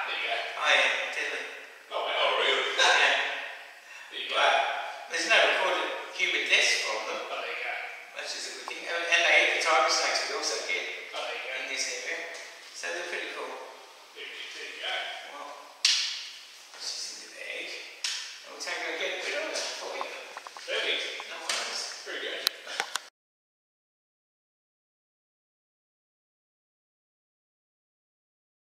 There you go. Oh yeah, Dilly. Oh, really? Yeah. There you go. But there's no recorded human deaths from them, Oh, there you go. which is a good thing. And they eat the tiger snakes we also get.